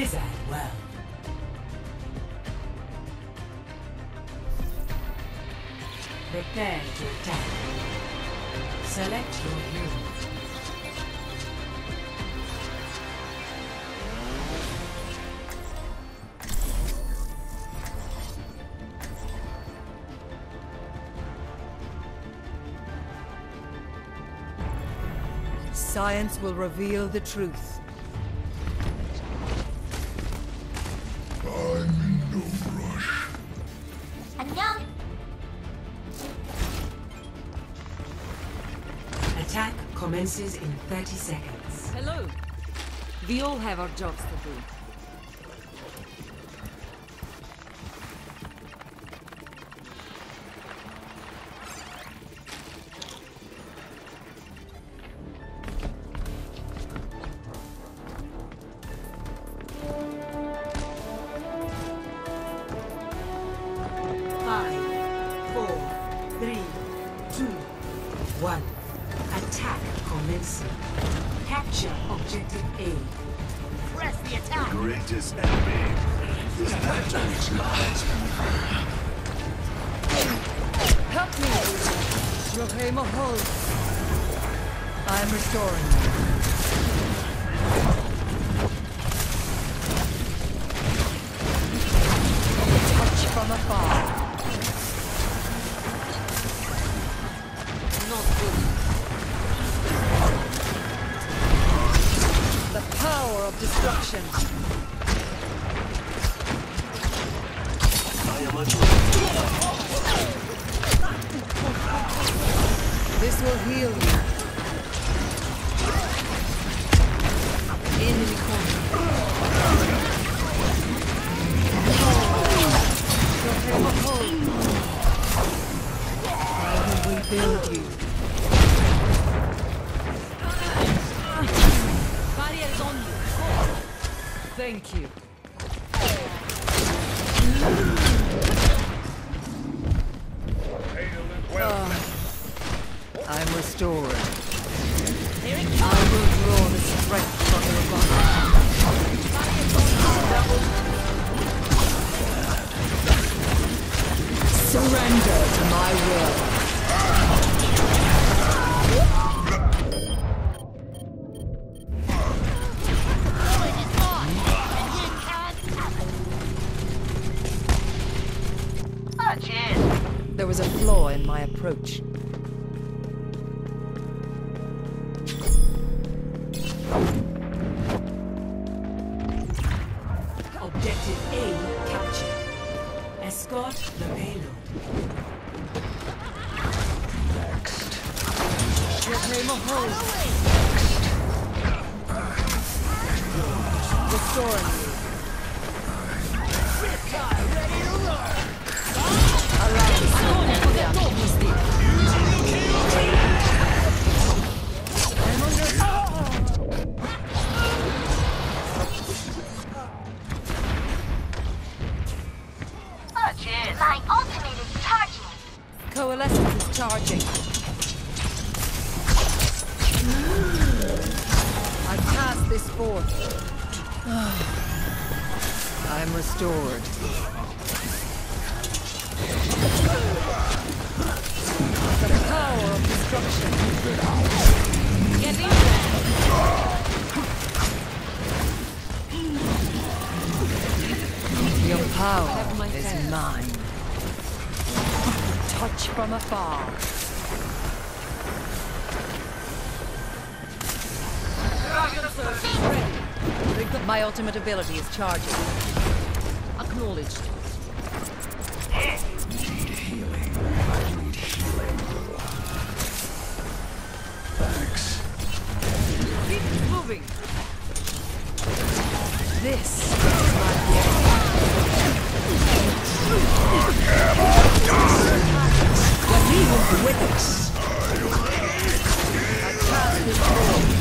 Wizard well. Prepare to attack. Select your hero. Science will reveal the truth. I'm in no rush. 안녕. Attack commences in 30 seconds. Hello. We all have our jobs to do. Attack commencing. Capture objective A. Press the attack. Greatest enemy is that which lies Help me! Rohema hold. I am restoring you. Touch from afar. Not good. The power of destruction. This will heal you. Enemy corner. I will rebuild you. Barrier is on you. Thank you. I'm restored. I will draw the strength from your body. Surrender to my will. There was a flaw in my approach. Objective A captured. Escort the payload. next. Reclaim a hold. Restoring you. Ready to roll. My ultimate is charging. Coalescence is charging. I cast this forth. I'm restored. The power of destruction. Get in there. Your power is mine. Touch from afar. My ultimate ability is charging. Acknowledged. Need healing. I need healing. Thanks. Keep moving. This is my game. But even with us, I cast this form.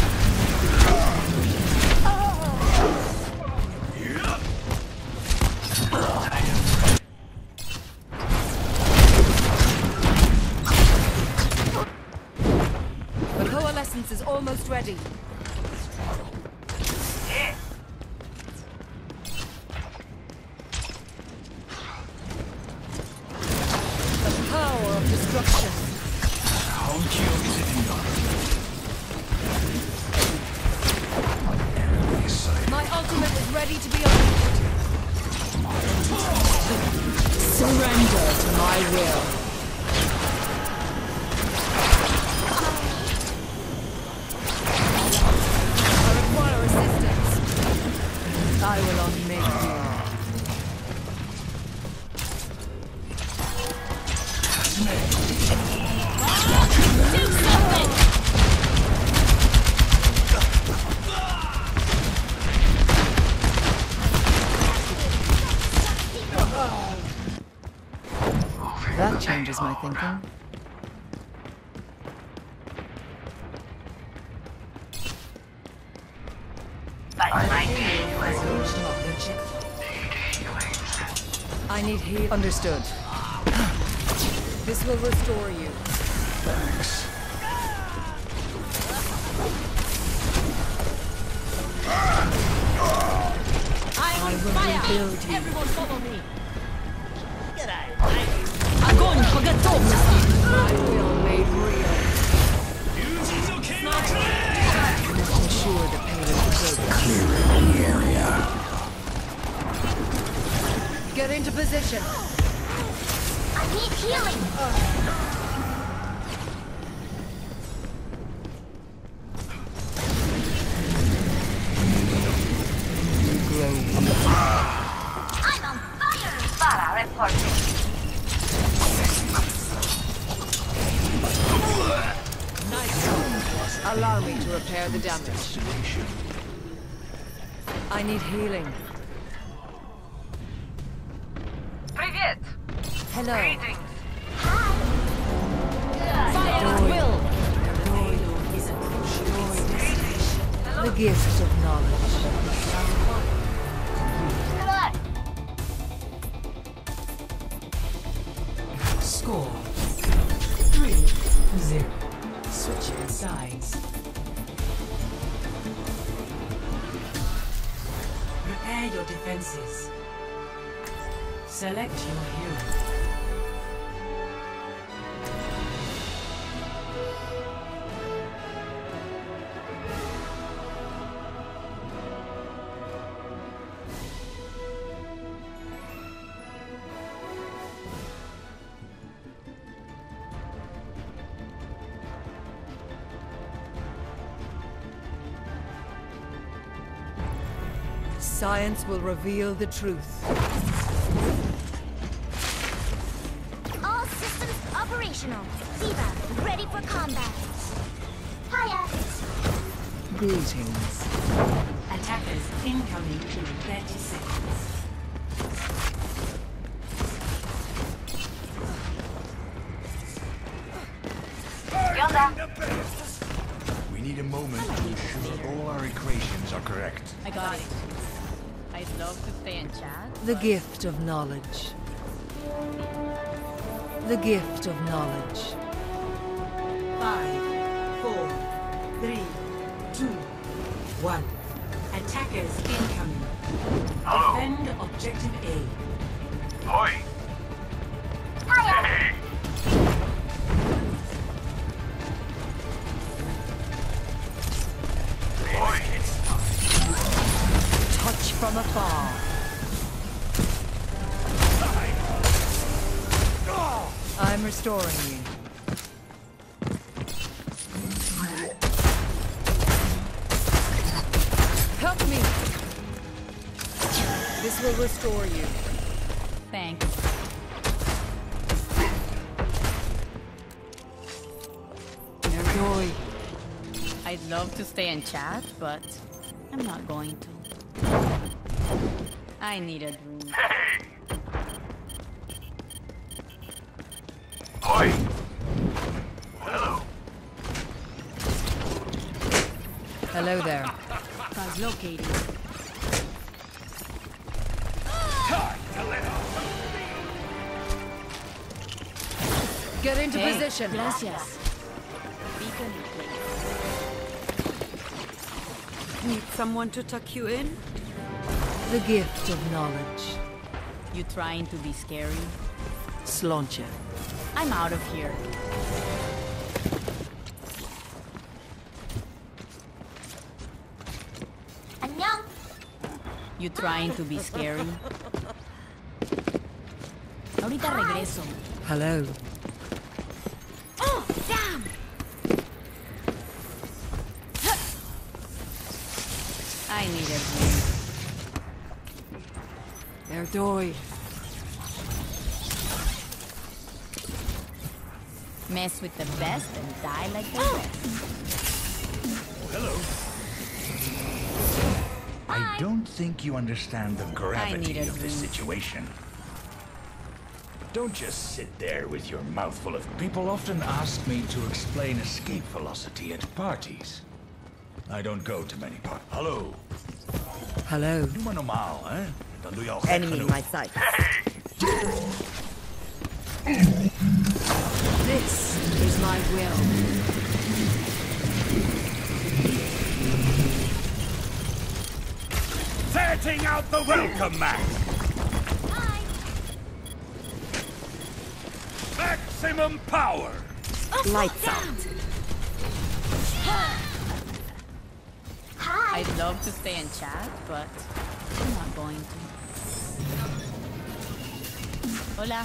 The coalescence is almost ready. destruction. My ultimate is ready to be unleashed. Surrender to my will. I require assistance. I will unmake you. Do something! That changes my thinking. I need heal. Understood. This will restore you. Thanks. I will rebuild you. Everyone follow me. Огонь по готовности! My will made real. Ensure the payload is over. Clearing the area. Get into position. I need healing. I'm on fire. Para reporting. Allow me to repair the damage. I need healing. Привет! Hello. Greetings! Fire at will. The gift of knowledge. Score 3-0. Switching sides. Prepare your defenses. Select your hero. Science will reveal the truth. All systems operational. Diva, ready for combat. Hiya. Greetings. Attackers incoming in 30 seconds. We need a moment to ensure all our equations are correct. I got it. I'd love to stay and chat. The gift of knowledge. The gift of knowledge. 5, 4, 3, 2, 1. Attackers incoming. Defend objective A. Hoi! Hiya. Touch from afar. I'm restoring you. Help me! This will restore you. Thanks. Joy. I'd love to stay and chat, but I'm not going to. I need a drink. Hoi! Hello. Hello there. Translocating. Get into Hey, position. Gracias. Beacon in place. Need someone to tuck you in? The gift of knowledge. You trying to be scary? Sloncha. I'm out of here. 안녕. You trying to be scary? Ahorita regreso. Hello. Oh, damn. I need a drink. Erdoi. Mess with the best and die like the rest. Hello. I don't think you understand the need gravity a of this drink. situation. Don't just sit there with your mouth full of... People often ask me to explain escape velocity at parties. I don't go to many parties. Hallo. Hello. Doe maar normaal, hè? Dan doe je al gek Enemy in genoeg. my sight. This is my will. Setting out the welcome mat! Hi. Maximum power! Lights out. Hi. I'd love to stay and chat, but I'm not going to. Hola.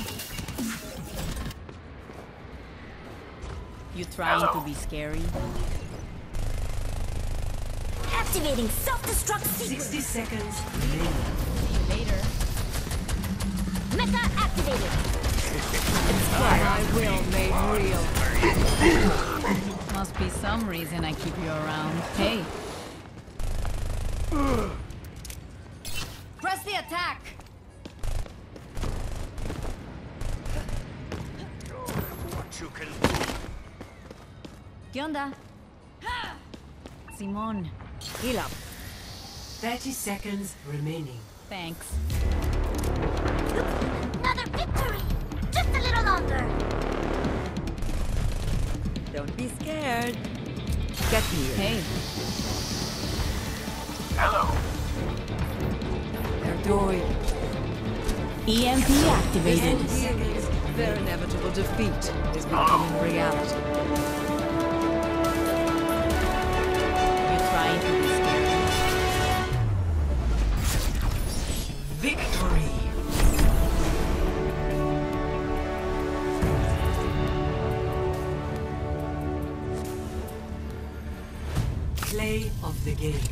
You trying to be scary? Activating self-destruct sequence. 60 seconds. See you later. Mecha activated. My will made real. Must be some reason I keep you around. Hey. Press the attack! What you can ¿Qué onda? Simón. Heal up. 30 seconds remaining. Thanks. Another victory. Just a little longer. Don't be scared. Get here. Hey. Erdoi. EMP activated. 10 seconds. Their inevitable defeat is becoming reality. You trying to be scary? Victory. Play of the game.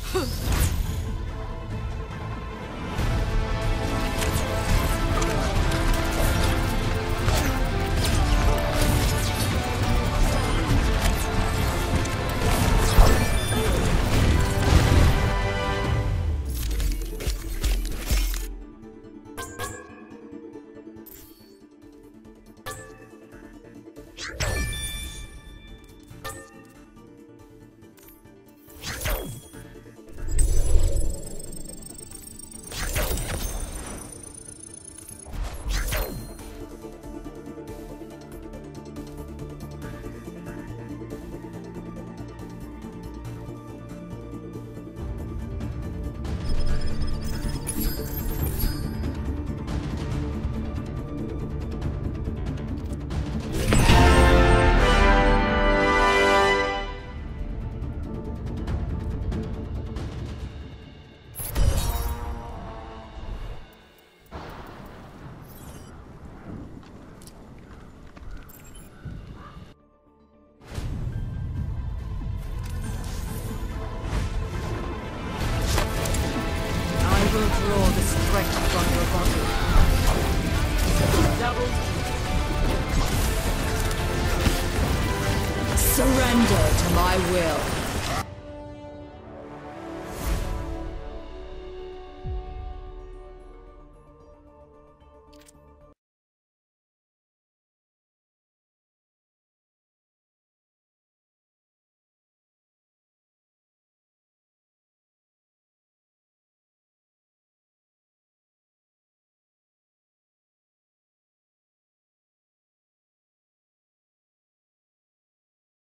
I will draw the strength from your body. Double. Surrender to my will.